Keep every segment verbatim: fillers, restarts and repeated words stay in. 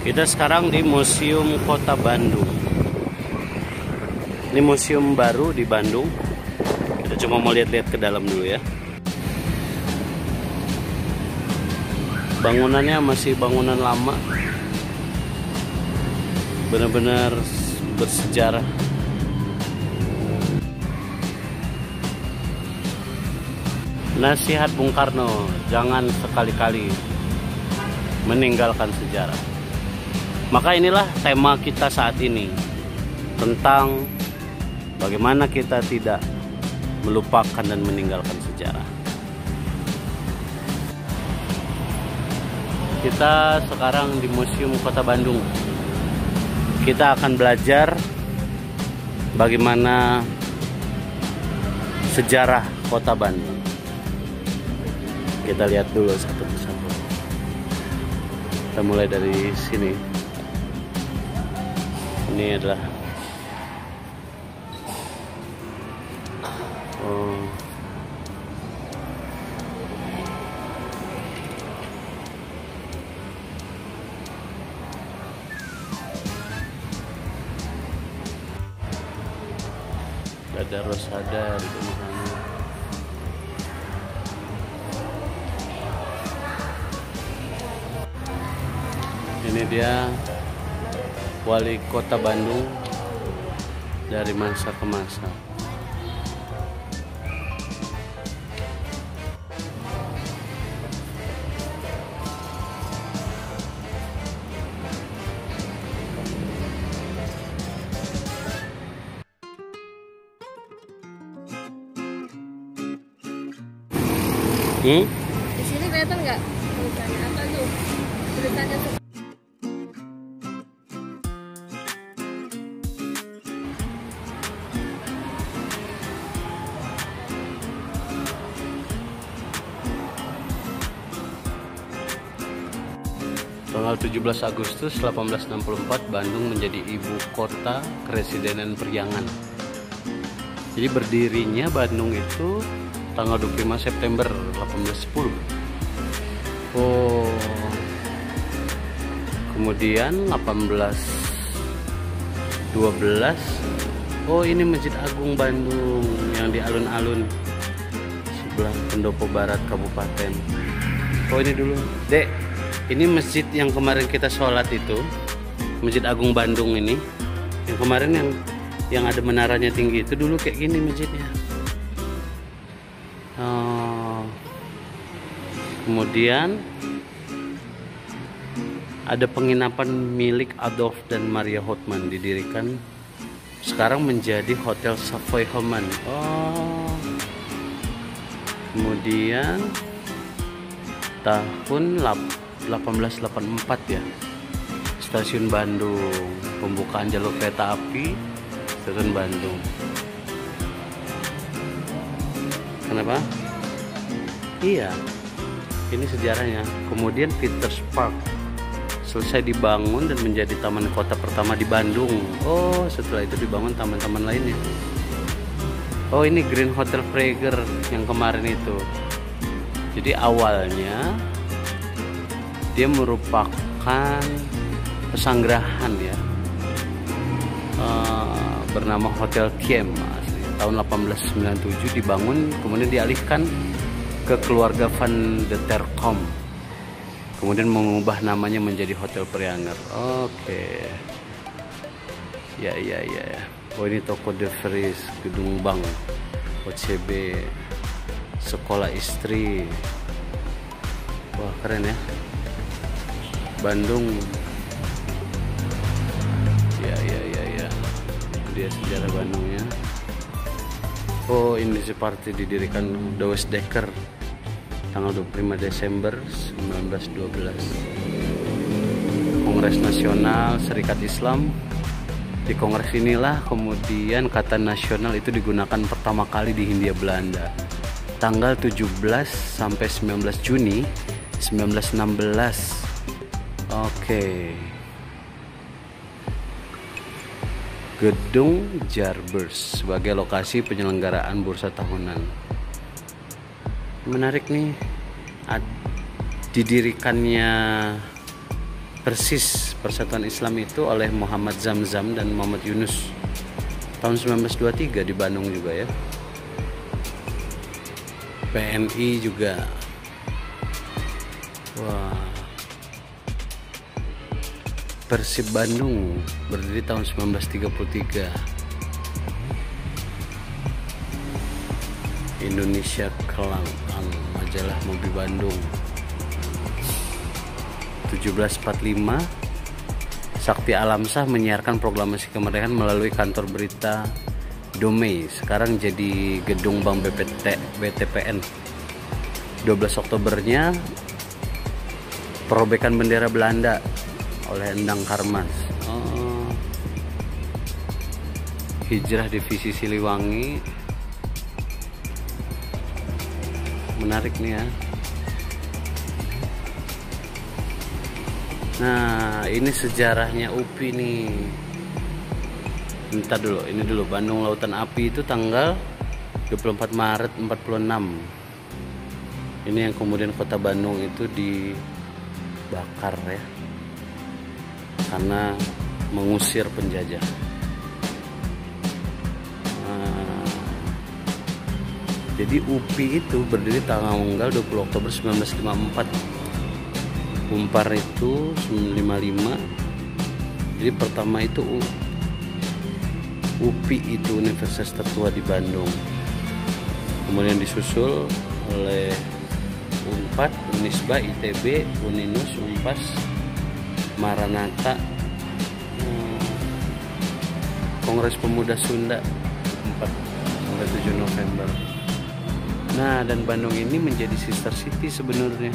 Kita sekarang di Museum Kota Bandung. Ini museum baru di Bandung. Kita cuma mau lihat-lihat ke dalam dulu ya. Bangunannya masih bangunan lama, benar-benar bersejarah. Nasihat Bung Karno, jangan sekali-kali meninggalkan sejarah. Maka inilah tema kita saat ini, tentang bagaimana kita tidak melupakan dan meninggalkan sejarah. Kita sekarang di Museum Kota Bandung. Kita akan belajar bagaimana sejarah Kota Bandung. Kita lihat dulu satu persatu. Kita mulai dari sini. Ini adalah oh. Ada Rosada di sana. Ini dia Wali Kota Bandung dari masa ke masa. Hmm? Di sini kelihatan nggak tulisannya apa tuh? Tulisannya tuh. Tanggal tujuh belas Agustus seribu delapan ratus enam puluh empat, Bandung menjadi ibu kota Kepresidenan Priangan. Jadi berdirinya Bandung itu tanggal dua puluh lima September delapan belas sepuluh. Oh. Kemudian delapan belas dua belas. Oh, ini Masjid Agung Bandung yang di alun-alun sebelah Pendopo Barat Kabupaten. Oh, ini dulu, Dek. Ini masjid yang kemarin kita sholat itu, Masjid Agung Bandung ini, yang kemarin yang yang ada menaranya tinggi itu dulu kayak gini masjidnya. Oh. Kemudian ada penginapan milik Adolf dan Maria Hotman, didirikan sekarang menjadi Hotel Savoy Homan. Oh. Kemudian tahun delapan belas delapan puluh empat ya, Stasiun Bandung, pembukaan jalur kereta api Stasiun Bandung. Kenapa? Iya, ini sejarahnya. Kemudian Peters Park selesai dibangun dan menjadi taman kota pertama di Bandung. Oh, setelah itu dibangun taman-taman lainnya. Oh, ini Green Hotel Prager yang kemarin itu. Jadi awalnya dia merupakan pesanggerahan ya, uh, bernama Hotel Kiem. Tahun delapan belas sembilan puluh tujuh dibangun, kemudian dialihkan ke keluarga Van de Terkom, kemudian mengubah namanya menjadi Hotel Prianger. Oke, ya ya ya. Oh, ini toko De Vries, gedung bank, O C B, sekolah istri. Wah, keren ya. Bandung. Ya ya ya ya. Dia sejarah Bandungnya. Oh, Indonesia Party didirikan Douwe Dekker tanggal dua puluh lima Desember seribu sembilan ratus dua belas. Kongres Nasional Serikat Islam. Di kongres inilah kemudian kata nasional itu digunakan pertama kali di Hindia Belanda. Tanggal tujuh belas sampai sembilan belas Juni seribu sembilan ratus enam belas. Oke. Gedung Jarbers sebagai lokasi penyelenggaraan bursa tahunan. Menarik nih, didirikannya persis Persatuan Islam itu oleh Muhammad Zamzam dan Muhammad Yunus tahun seribu sembilan ratus dua puluh tiga di Bandung juga ya. P M I juga. Wah. Persib Bandung berdiri tahun seribu sembilan ratus tiga puluh tiga. Indonesia Kelang, majalah Mobil Bandung tujuh belas empat puluh lima. Sakti Alamsyah menyiarkan proklamasi kemerdekaan melalui kantor berita Domei, sekarang jadi gedung Bank B T P N. dua belas Oktobernya perobekan bendera Belanda oleh Endang Karmas. Oh. Hijrah divisi Siliwangi. Menarik nih ya. Nah, ini sejarahnya U P I nih. Bentar dulu, ini dulu. Bandung Lautan Api itu tanggal dua puluh empat Maret empat puluh enam. Ini yang kemudian kota Bandung itu dibakar ya, karena mengusir penjajah. Nah, jadi U P I itu berdiri tanggal dua puluh Oktober seribu sembilan ratus lima puluh empat. Umpar itu seribu sembilan ratus lima puluh lima. Jadi pertama itu U P I itu universitas tertua di Bandung. Kemudian disusul oleh Unpad, Unisba, I T B, Uninus, Unpas, Maranatha, Kongres Pemuda Sunda empat sampai tujuh November. Nah, dan Bandung ini menjadi sister city sebenarnya.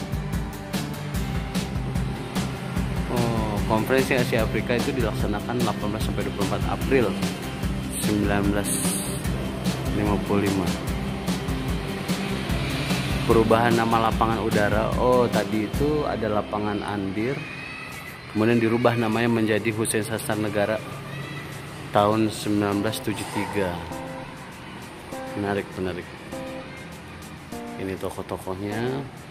Konferensi Asia Afrika itu dilaksanakan delapan belas sampai dua puluh empat April seribu sembilan ratus lima puluh lima. Perubahan nama lapangan udara, oh tadi itu ada lapangan Andir, kemudian dirubah namanya menjadi Hussein Sastra Negara tahun seribu sembilan ratus tujuh puluh tiga. Menarik, menarik. Ini tokoh-tokohnya.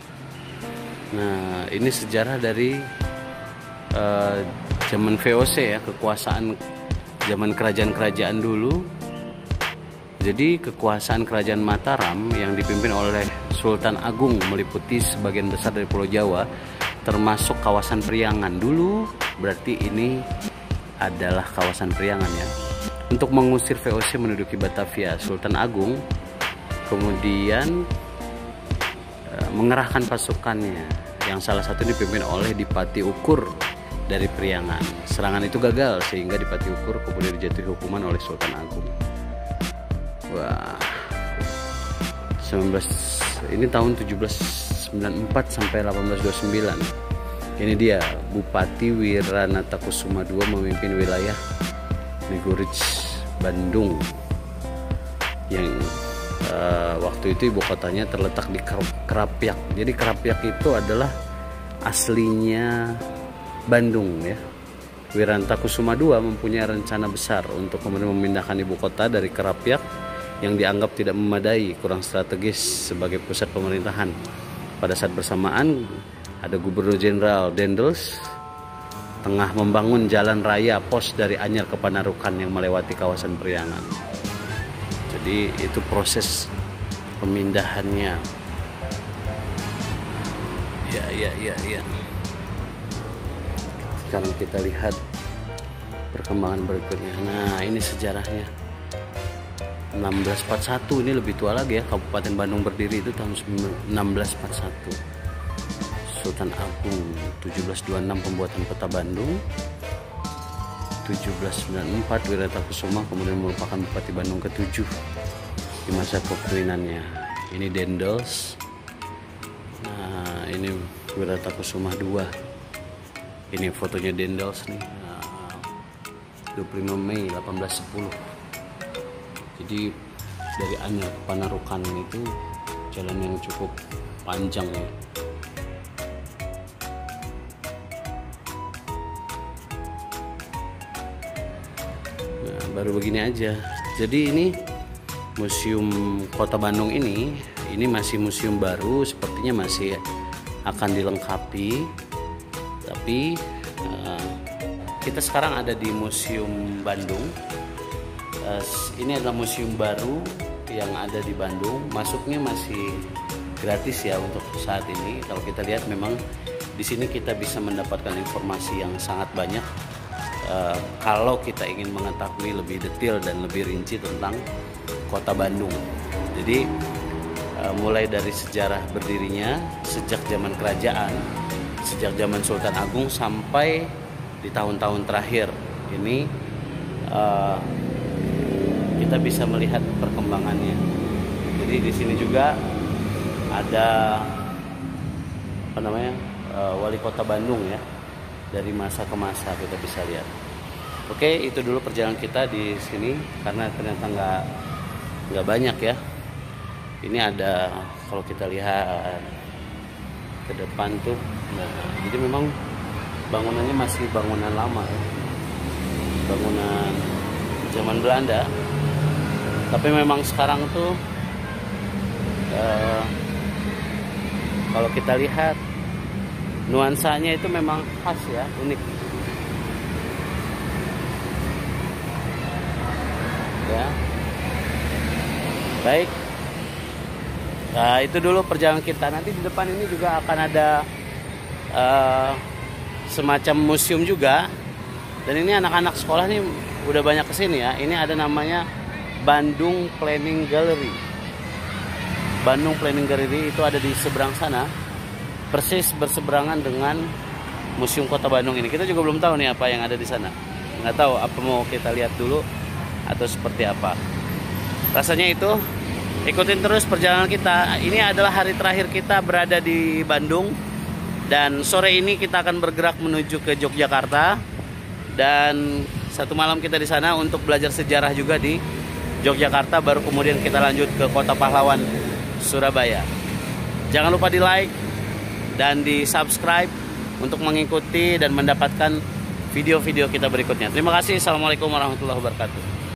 Nah, ini sejarah dari Uh, zaman V O C ya, kekuasaan zaman kerajaan-kerajaan dulu. Jadi kekuasaan kerajaan Mataram yang dipimpin oleh Sultan Agung meliputi sebagian besar dari Pulau Jawa, termasuk kawasan Priangan dulu. Berarti ini adalah kawasan Priangan ya. Untuk mengusir V O C menduduki Batavia, Sultan Agung kemudian uh, mengerahkan pasukannya, yang salah satu dipimpin oleh Dipati Ukur dari Priangan. Serangan itu gagal sehingga Dipati Ukur kemudian dijatuhi hukuman oleh Sultan Agung. Wah, sembilan belas ini tahun tujuh belas sembilan puluh empat sampai delapan belas dua puluh sembilan. Ini dia Bupati Wiranata Kusuma kedua memimpin wilayah Migurij Bandung yang uh, waktu itu ibu kotanya terletak di Krapyak. Jadi Krapyak itu adalah aslinya Bandung ya. Wiranata Kusuma kedua mempunyai rencana besar untuk kemudian memindahkan ibu kota dari Krapyak yang dianggap tidak memadai, kurang strategis sebagai pusat pemerintahan. Pada saat bersamaan ada Gubernur Jenderal Dendels tengah membangun jalan raya pos dari Anyar ke Panarukan yang melewati kawasan Priangan. Jadi itu proses pemindahannya. Ya, ya, ya, ya. Sekarang kita lihat perkembangan berikutnya. Nah, ini sejarahnya. enam belas empat puluh satu, ini lebih tua lagi ya. Kabupaten Bandung berdiri itu tahun enam belas empat puluh satu. Sultan Agung tujuh belas dua puluh enam pembuatan peta Bandung. tujuh belas sembilan puluh empat Wiranata Kusuma kemudian merupakan Bupati Bandung ketujuh di masa kepemimpinannya. Ini Dendels. Nah, ini Wiranata Kusuma kedua. Ini fotonya Dendels nih. Nah, dua puluh lima Mei delapan belas sepuluh. Jadi dari Anyar ke Panarukan itu jalan yang cukup panjang ya. Nah, baru begini aja. Jadi ini Museum Kota Bandung ini, ini masih museum baru, sepertinya masih akan dilengkapi. Tapi tapi uh, kita sekarang ada di Museum Bandung. Uh, ini adalah museum baru yang ada di Bandung. Masuknya masih gratis ya untuk saat ini. Kalau kita lihat memang di sini kita bisa mendapatkan informasi yang sangat banyak. Uh, kalau kita ingin mengetahui lebih detail dan lebih rinci tentang Kota Bandung. Jadi uh, mulai dari sejarah berdirinya sejak zaman kerajaan, sejak zaman Sultan Agung sampai di tahun-tahun terakhir ini uh, kita bisa melihat perkembangannya. Jadi di sini juga ada apa namanya uh, wali kota Bandung ya, dari masa ke masa kita bisa lihat. Oke, itu dulu perjalanan kita di sini karena ternyata nggak nggak banyak ya. Ini ada kalau kita lihat ke depan tuh, nah, jadi memang bangunannya masih bangunan lama ya, bangunan zaman Belanda. Tapi memang sekarang tuh uh, kalau kita lihat nuansanya itu memang khas ya, unik. Ya. Baik. Nah, itu dulu perjalanan kita. Nanti di depan ini juga akan ada uh, semacam museum juga. Dan ini anak-anak sekolah nih udah banyak kesini ya. Ini ada namanya Bandung Planning Gallery. Bandung Planning Gallery itu ada di seberang sana, persis berseberangan dengan Museum Kota Bandung ini. Kita juga belum tahu nih apa yang ada di sana. Nggak tahu apa mau kita lihat dulu atau seperti apa. Rasanya itu ikutin terus perjalanan kita. Ini adalah hari terakhir kita berada di Bandung. Dan sore ini kita akan bergerak menuju ke Yogyakarta. Dan satu malam kita di sana untuk belajar sejarah juga di Yogyakarta. Baru kemudian kita lanjut ke Kota Pahlawan, Surabaya. Jangan lupa di like dan di subscribe untuk mengikuti dan mendapatkan video-video kita berikutnya. Terima kasih. Assalamualaikum warahmatullahi wabarakatuh.